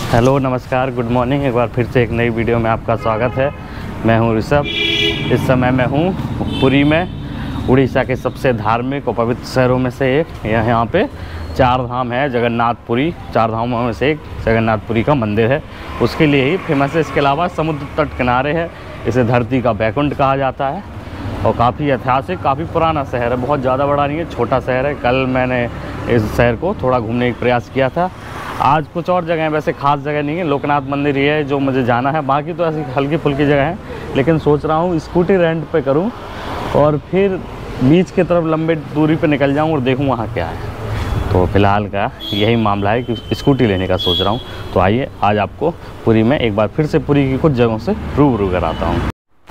Hello, नमस्कार, good morning. एक बार फिर से एक नई वीडियो में आपका स्वागत है। मैं हूं ऋषभ। इस समय मैं हूं पुरी में, उड़ीसा के सबसे धार्मिक और पवित्र शहरों में से एक। यहाँ पे चार धाम है, जगन्नाथपुरी। चार धामों में से एक जगन्नाथपुरी का मंदिर है, उसके लिए ही फेमस है। इसके अलावा समुद्र तट किनारे है, इसे धरती का बैकुंठ कहा जाता है और काफ़ी ऐतिहासिक, काफ़ी पुराना शहर है। बहुत ज़्यादा बड़ा नहीं है, छोटा शहर है। कल मैंने इस शहर को थोड़ा घूमने का प्रयास किया था। आज कुछ और जगह है, वैसे खास जगह नहीं है। लोकनाथ मंदिर ही है जो मुझे जाना है, बाकी तो ऐसी हल्की फुल्की जगह है। लेकिन सोच रहा हूँ स्कूटी रेंट पे करूँ और फिर बीच की तरफ लंबे दूरी पे निकल जाऊँ और देखूँ वहाँ क्या है। तो फिलहाल का यही मामला है कि स्कूटी लेने का सोच रहा हूँ। तो आइए आज आपको पुरी में एक बार फिर से पुरी की कुछ जगहों से रूबरू कराता हूँ।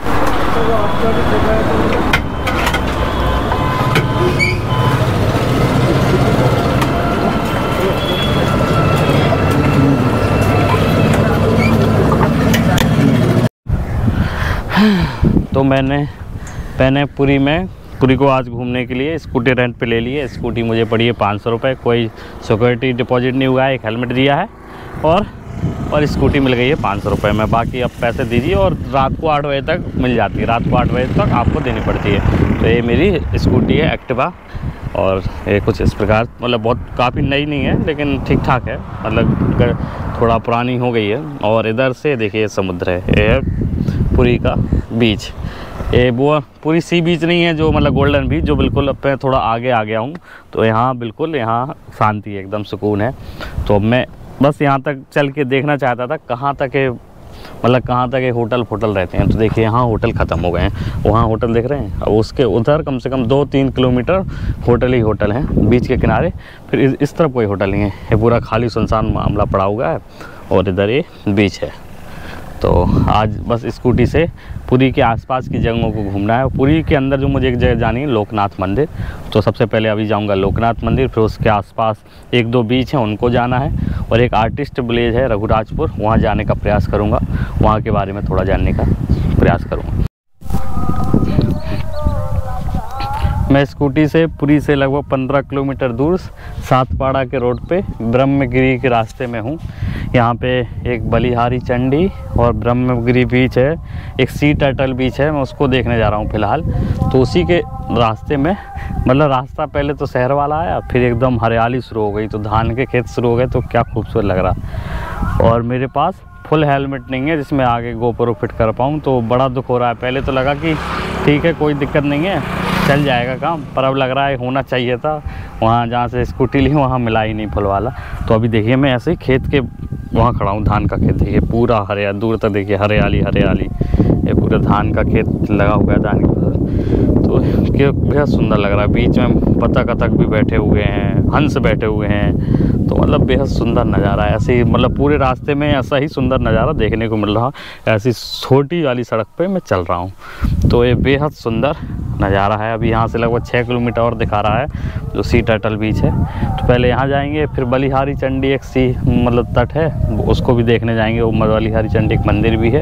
तो मैंने पुरी को आज घूमने के लिए स्कूटी रेंट पे ले ली है। स्कूटी मुझे पड़ी है 500 रुपये। कोई सिक्योरिटी डिपॉजिट नहीं हुआ है, एक हेलमेट दिया है और स्कूटी मिल गई है 500 रुपये में। बाकी अब पैसे दीजिए और रात को 8 बजे तक मिल जाती है। रात को 8 बजे तक आपको देनी पड़ती है। तो ये मेरी स्कूटी है एक्टिवा और ये कुछ इस प्रकार, मतलब बहुत काफ़ी नई नहीं है लेकिन ठीक ठाक है, मतलब थोड़ा पुरानी हो गई है। और इधर से देखिए समुद्र है, ये है पुरी का बीच। ये वो पुरी सी बीच नहीं है जो मतलब गोल्डन बीच, जो बिल्कुल अब मैं थोड़ा आगे आ गया हूँ। तो यहाँ बिल्कुल यहाँ शांति है, एकदम सुकून है। तो मैं बस यहाँ तक चल के देखना चाहता था कहाँ तक है, मतलब कहाँ तक ये होटल रहते हैं। तो देखिए यहाँ होटल ख़त्म हो गए हैं, वहाँ होटल देख रहे हैं। अब उसके उधर कम से कम 2-3 किलोमीटर होटल ही होटल हैं बीच के किनारे। फिर इस तरफ कोई होटल नहीं है, ये पूरा खाली सुनसान मामला पड़ा हुआ है और इधर ये बीच है। तो आज बस स्कूटी से पुरी के आसपास की जगहों को घूमना है। पुरी के अंदर जो मुझे एक जगह जानी है, लोकनाथ मंदिर। तो सबसे पहले अभी जाऊंगा लोकनाथ मंदिर, फिर उसके आसपास 1-2 बीच हैं उनको जाना है और एक आर्टिस्ट विलेज है रघुराजपुर, वहाँ जाने का प्रयास करूँगा। वहाँ के बारे में थोड़ा जानने का प्रयास करूँगा। मैं स्कूटी से पुरी से लगभग 15 किलोमीटर दूर सातपाड़ा के रोड पे ब्रह्मगिरी के रास्ते में हूँ। यहाँ पे एक बलिहारी चंडी और ब्रह्मगिरी बीच है, एक सी टर्टल बीच है, मैं उसको देखने जा रहा हूँ फ़िलहाल। तो उसी के रास्ते में, मतलब रास्ता पहले तो शहर वाला आया, फिर एकदम हरियाली शुरू हो गई, तो धान के खेत शुरू हो गए। तो क्या खूबसूरत लग रहा। और मेरे पास फुल हेलमेट नहीं है जिसमें आगे गोप्रो फिट कर पाऊँ, तो बड़ा दुख हो रहा है। पहले तो लगा कि ठीक है कोई दिक्कत नहीं है, चल जाएगा काम, पर अब लग रहा है होना चाहिए था। वहाँ जहाँ से स्कूटी ली वहाँ मिला ही नहीं फुल वाला। तो अभी देखिए मैं ऐसे ही खेत के वहाँ खड़ा हूँ, धान का खेत देखिए पूरा हरियाली, दूर तक देखिए हरियाली हरियाली। ये पूरा धान का खेत लगा हुआ है, धान की फसल। तो बेहद सुंदर लग रहा है। बीच में बतख भी बैठे हुए हैं, हंस बैठे हुए हैं। तो मतलब बेहद सुंदर नज़ारा है। ऐसे ही मतलब पूरे रास्ते में ऐसा ही सुंदर नज़ारा देखने को मिल रहा। ऐसी छोटी वाली सड़क पे मैं चल रहा हूँ, तो ये बेहद सुंदर नज़ारा है। अभी यहाँ से लगभग 6 किलोमीटर और दिखा रहा है जो सी टर्टल बीच है। तो पहले यहाँ जाएंगे, फिर बलिहारी चंडी एक सी मतलब तट है, उसको भी देखने जाएंगे। वो बलिहारी चंडी एक मंदिर भी है।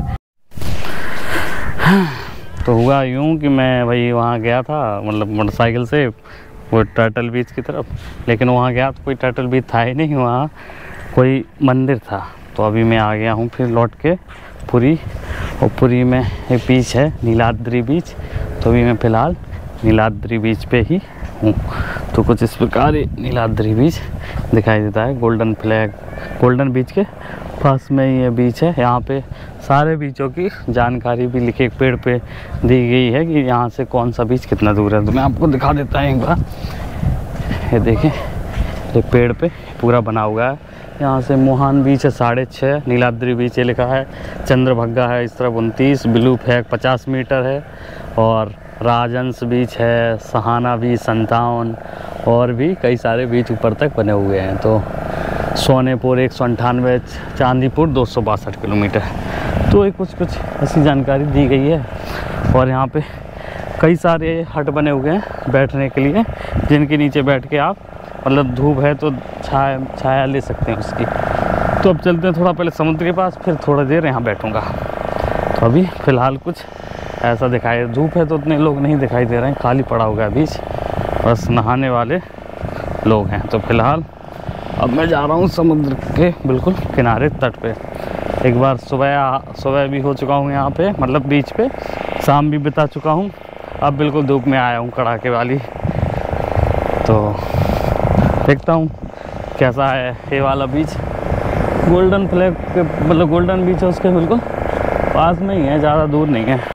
तो हुआ यूँ कि मैं भाई वहाँ गया था, मतलब मोटरसाइकिल से वो टर्टल बीच की तरफ, लेकिन वहाँ गया तो कोई टर्टल बीच था ही नहीं, वहाँ कोई मंदिर था। तो अभी मैं आ गया हूँ फिर लौट के पुरी, और पुरी में एक बीच है नीलाद्री बीच। तो अभी मैं फ़िलहाल नीलाद्री बीच पे ही हूँ। तो कुछ इस प्रकार नीलाद्री बीच दिखाई देता है। गोल्डन बीच के पास में ये बीच है। यहाँ पे सारे बीचों की जानकारी भी लिखे पेड़ पे दी गई है कि यहाँ से कौन सा बीच कितना दूर है। तो मैं आपको दिखा देता हूँ एक बार। ये देखें, ये पेड़ पे पूरा बना हुआ है। यहाँ से मोहान बीच है 6.5, नीलाद्री बीच ये लिखा है, चंद्रभग्गा है इस तरफ 29, ब्लू फ्लैग 50 मीटर है, और राजंस बीच है, सहाना बीच 57, और भी कई सारे बीच ऊपर तक बने हुए हैं। तो सोनेपुर 198, चांदीपुर 262 किलोमीटर। तो ये कुछ ऐसी जानकारी दी गई है। और यहाँ पे कई सारे हट बने हुए हैं बैठने के लिए, जिनके नीचे बैठ के आप, मतलब धूप है तो छाया ले सकते हैं उसकी। तो अब चलते हैं थोड़ा पहले समुद्र के पास, फिर थोड़ा देर यहाँ बैठूँगा। तो अभी फ़िलहाल कुछ ऐसा दिखाई, धूप है तो उतने लोग नहीं दिखाई दे रहे हैं, खाली पड़ा हुआ है बीच, बस नहाने वाले लोग हैं। तो फिलहाल अब मैं जा रहा हूँ समुद्र के बिल्कुल किनारे तट पे। एक बार सुबह भी हो चुका हूँ यहाँ पे, मतलब बीच पे, शाम भी बिता चुका हूँ। अब बिल्कुल धूप में आया हूँ कड़ाके वाली। तो देखता हूँ कैसा है ये वाला बीच। गोल्डन फ्लैग के मतलब गोल्डन बीच है उसके बिल्कुल पास में ही है, ज़्यादा दूर नहीं है।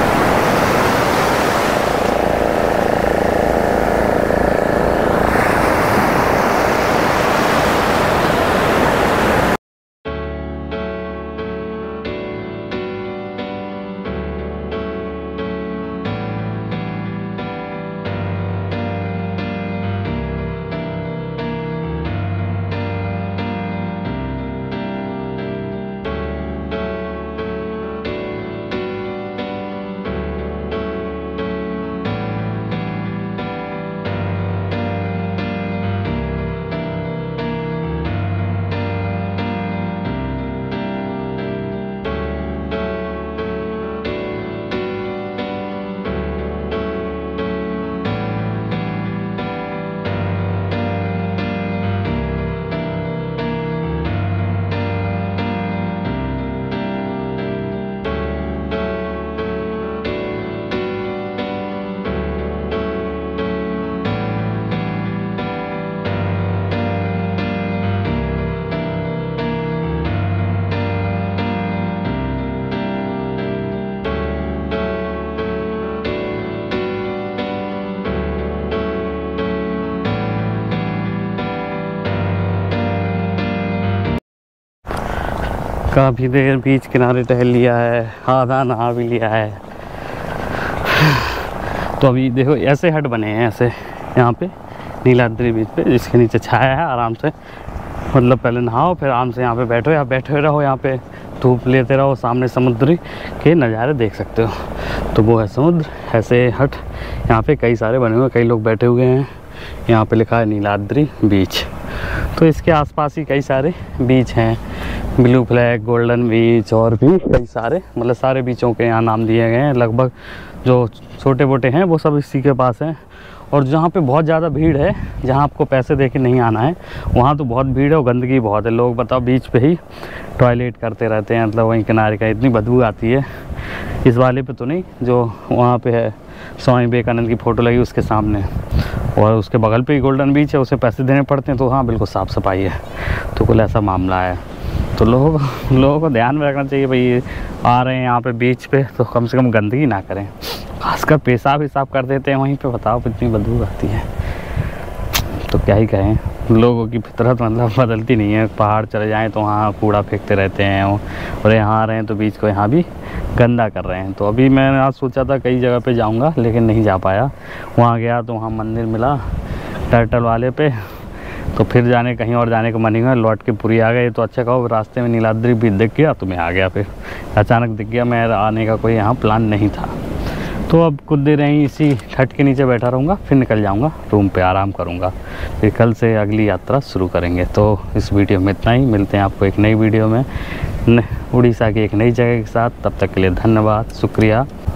काफ़ी देर बीच किनारे टहल लिया है, आधा नहा भी लिया है। तो अभी देखो ऐसे हट बने हैं, ऐसे यहाँ पे नीलाद्री बीच पे, जिसके नीचे छाया है आराम से। मतलब पहले नहाओ फिर आराम से यहाँ पे बैठो या बैठे रहो, यहाँ पे धूप लेते रहो, सामने समुद्र के नज़ारे देख सकते हो। तो वो है समुद्र। ऐसे हट यहाँ पे कई सारे बने हुए, कई लोग बैठे हुए हैं। यहाँ पे लिखा है नीलाद्री बीच। तो इसके आसपास ही कई सारे बीच हैं, ब्लू फ्लैग, गोल्डन बीच और भी कई सारे, मतलब सारे बीचों के यहाँ नाम दिए गए हैं। लगभग जो छोटे मोटे हैं वो सब इसी के पास हैं। और जहाँ पे बहुत ज़्यादा भीड़ है, जहाँ आपको पैसे दे के नहीं आना है, वहाँ तो बहुत भीड़ है और गंदगी बहुत है। लोग बताओ बीच पे ही टॉयलेट करते रहते हैं, मतलब वहीं किनारे का, इतनी बदबू आती है। इस वाले पे तो नहीं, जो वहाँ पे है स्वामी विवेकानंद की फ़ोटो लगी उसके सामने, और उसके बगल पे ही गोल्डन बीच है, उसे पैसे देने पड़ते हैं। तो हाँ बिल्कुल साफ़ सफाई है। तो कुल ऐसा मामला है। तो लोगों को ध्यान में रखना चाहिए भाई, आ रहे हैं यहाँ पे बीच पे तो कम से कम गंदगी ना करें। खासकर पेशाब ही साफ कर देते हैं वहीं पे, बताओ कितनी बदबू आती है। तो क्या ही कहें, लोगों की फितरत मतलब बदलती नहीं है। पहाड़ चले जाएं तो वहाँ कूड़ा फेंकते रहते हैं, और यहाँ आ रहे हैं तो बीच को यहाँ भी गंदा कर रहे हैं। तो अभी मैंने आज सोचा था कई जगह पे जाऊँगा, लेकिन नहीं जा पाया। वहाँ गया तो वहाँ मंदिर मिला टर्टल वाले पे, तो फिर कहीं और जाने का मन ही हुआ, लौट के पूरी आ गए। तो अच्छा कहो रास्ते में नीलाद्री भी दिख गया तो मैं आ गया। फिर अचानक दिख गया, मैं आने का कोई यहाँ प्लान नहीं था। तो अब कुछ देर यहीं इसी छत के नीचे बैठा रहूँगा, फिर निकल जाऊँगा रूम पे, आराम करूँगा। फिर कल से अगली यात्रा शुरू करेंगे। तो इस वीडियो में इतना ही, मिलते हैं आपको एक नई वीडियो में उड़ीसा की एक नई जगह के साथ। तब तक के लिए धन्यवाद, शुक्रिया।